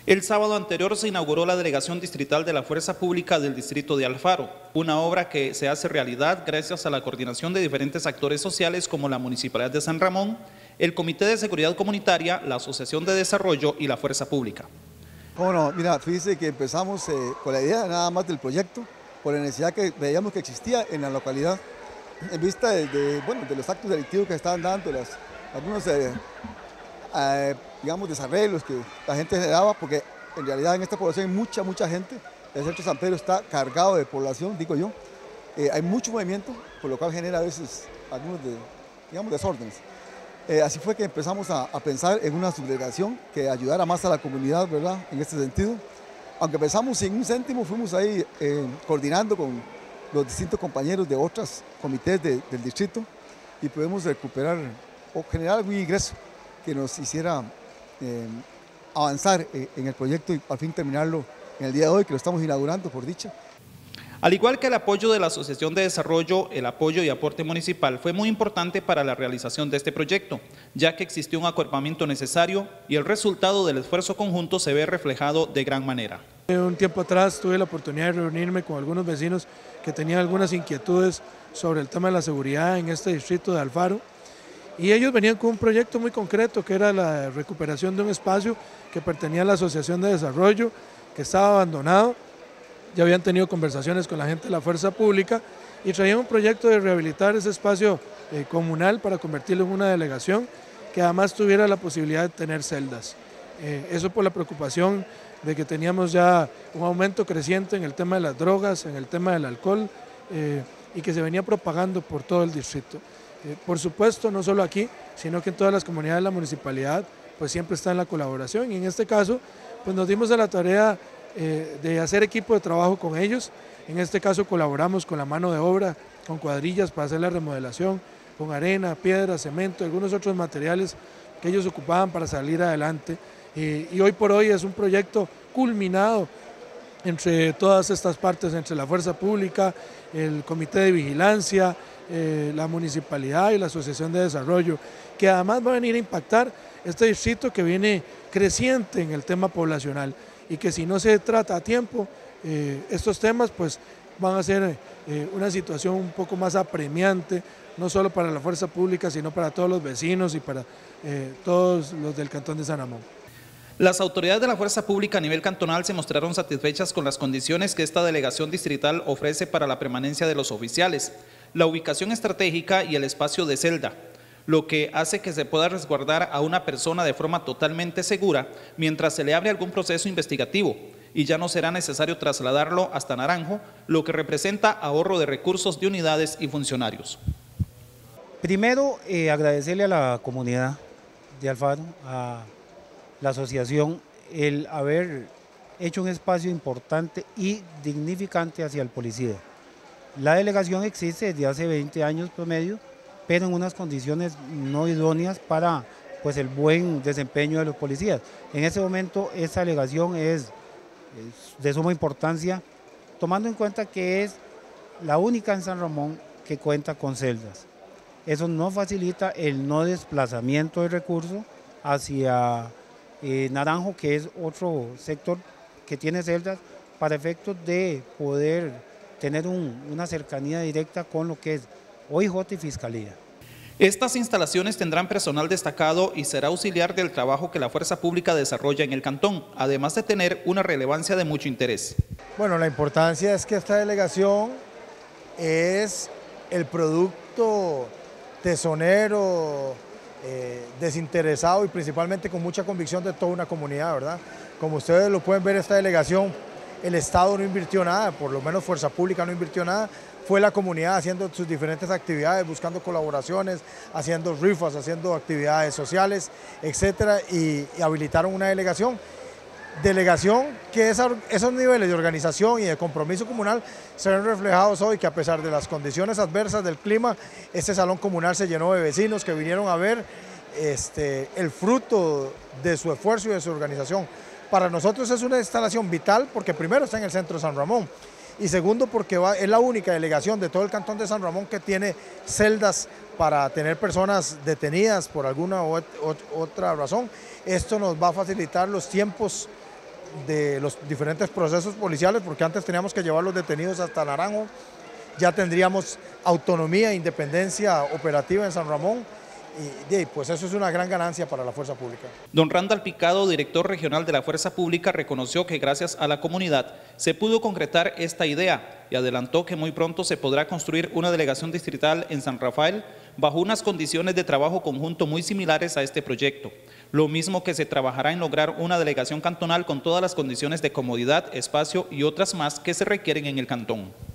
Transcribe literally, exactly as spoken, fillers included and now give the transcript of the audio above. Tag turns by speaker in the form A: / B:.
A: El sábado anterior se inauguró la Delegación Distrital de la Fuerza Pública del Distrito de Alfaro, una obra que se hace realidad gracias a la coordinación de diferentes actores sociales como la Municipalidad de San Ramón, el Comité de Seguridad Comunitaria, la Asociación de Desarrollo y la Fuerza Pública.
B: Bueno, mira, fíjese que empezamos eh, con la idea nada más del proyecto, por la necesidad que veíamos que existía en la localidad, en vista de, de, bueno, de los actos delictivos que estaban dando, las, algunos eh, eh, digamos, desarreglos que la gente generaba, porque en realidad en esta población hay mucha, mucha gente. El centro San Pedro está cargado de población, digo yo. Eh, hay mucho movimiento, por lo cual genera a veces algunos de, digamos, desórdenes. Eh, así fue que empezamos a, a pensar en una subdelegación que ayudara más a la comunidad, ¿verdad?, en este sentido. Aunque empezamos sin un céntimo, fuimos ahí eh, coordinando con los distintos compañeros de otros comités de, del distrito y pudimos recuperar o generar algún ingreso que nos hiciera eh, avanzar eh, en el proyecto y al fin terminarlo en el día de hoy, que lo estamos inaugurando, por dicha.
A: Al igual que el apoyo de la Asociación de Desarrollo, el apoyo y aporte municipal fue muy importante para la realización de este proyecto, ya que existió un acuerpamiento necesario y el resultado del esfuerzo conjunto se ve reflejado de gran manera.
C: Un tiempo atrás tuve la oportunidad de reunirme con algunos vecinos que tenían algunas inquietudes sobre el tema de la seguridad en este distrito de Alfaro, y ellos venían con un proyecto muy concreto que era la recuperación de un espacio que pertenecía a la Asociación de Desarrollo, que estaba abandonado. Ya habían tenido conversaciones con la gente de la Fuerza Pública y traían un proyecto de rehabilitar ese espacio eh, comunal para convertirlo en una delegación que además tuviera la posibilidad de tener celdas. Eh, eso por la preocupación de que teníamos ya un aumento creciente en el tema de las drogas, en el tema del alcohol eh, y que se venía propagando por todo el distrito. Eh, por supuesto, no solo aquí, sino que en todas las comunidades de la municipalidad, pues siempre está en la colaboración, y en este caso pues nos dimos a la tarea Eh, de hacer equipo de trabajo con ellos. En este caso colaboramos con la mano de obra, con cuadrillas para hacer la remodelación, con arena, piedra, cemento, algunos otros materiales que ellos ocupaban para salir adelante, eh, y hoy por hoy es un proyecto culminado entre todas estas partes, entre la Fuerza Pública, el Comité de Vigilancia, eh, la Municipalidad y la Asociación de Desarrollo, que además va a venir a impactar este distrito que viene creciente en el tema poblacional, y que si no se trata a tiempo, eh, estos temas pues van a ser eh, una situación un poco más apremiante, no solo para la Fuerza Pública, sino para todos los vecinos y para eh, todos los del Cantón de San Ramón.
A: Las autoridades de la Fuerza Pública a nivel cantonal se mostraron satisfechas con las condiciones que esta delegación distrital ofrece para la permanencia de los oficiales, la ubicación estratégica y el espacio de celda, lo que hace que se pueda resguardar a una persona de forma totalmente segura mientras se le abre algún proceso investigativo, y ya no será necesario trasladarlo hasta Naranjo, lo que representa ahorro de recursos de unidades y funcionarios.
D: Primero, eh, agradecerle a la comunidad de Alfaro, a la asociación, el haber hecho un espacio importante y dignificante hacia el policía. La delegación existe desde hace veinte años promedio, pero en unas condiciones no idóneas para pues, el buen desempeño de los policías. En este momento esta delegación es, es de suma importancia, tomando en cuenta que es la única en San Ramón que cuenta con celdas. Eso no facilita el no desplazamiento de recursos hacia eh, Naranjo, que es otro sector que tiene celdas, para efectos de poder tener un, una cercanía directa con lo que es O I J y Fiscalía.
A: Estas instalaciones tendrán personal destacado y será auxiliar del trabajo que la Fuerza Pública desarrolla en el cantón, además de tener una relevancia de mucho interés.
E: Bueno, la importancia es que esta delegación es el producto tesonero, eh, desinteresado y principalmente con mucha convicción de toda una comunidad, ¿verdad? Como ustedes lo pueden ver, esta delegación, el Estado no invirtió nada, por lo menos Fuerza Pública no invirtió nada, fue la comunidad haciendo sus diferentes actividades, buscando colaboraciones, haciendo rifas, haciendo actividades sociales, etcétera, y, y habilitaron una delegación. Delegación que esa, esos niveles de organización y de compromiso comunal se ven reflejados hoy, que a pesar de las condiciones adversas del clima, este salón comunal se llenó de vecinos que vinieron a ver este, el fruto de su esfuerzo y de su organización. Para nosotros es una instalación vital porque primero está en el centro de San Ramón, y segundo porque va, es la única delegación de todo el cantón de San Ramón que tiene celdas para tener personas detenidas por alguna u otra razón. Esto nos va a facilitar los tiempos de los diferentes procesos policiales, porque antes teníamos que llevar los detenidos hasta Naranjo, ya tendríamos autonomía e independencia operativa en San Ramón, y, y pues eso es una gran ganancia para la Fuerza Pública.
A: Don Randall Picado, director regional de la Fuerza Pública, reconoció que gracias a la comunidad se pudo concretar esta idea y adelantó que muy pronto se podrá construir una delegación distrital en San Rafael bajo unas condiciones de trabajo conjunto muy similares a este proyecto. Lo mismo que se trabajará en lograr una delegación cantonal con todas las condiciones de comodidad, espacio y otras más que se requieren en el cantón.